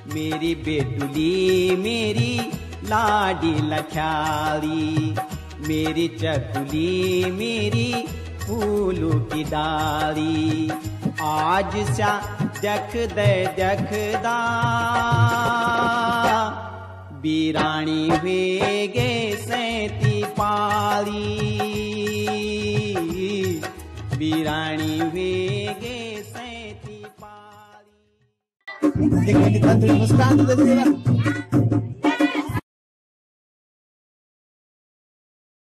मेरी बेटुली मेरी लाडी लख्याली, मेरी चकुली मेरी फूलों की डाली। आज सा जखदा बीरानी वेगे सैती पाली, बीरानी वेगे सैती पाली। देखिए कितना मुस्कान दे देगा।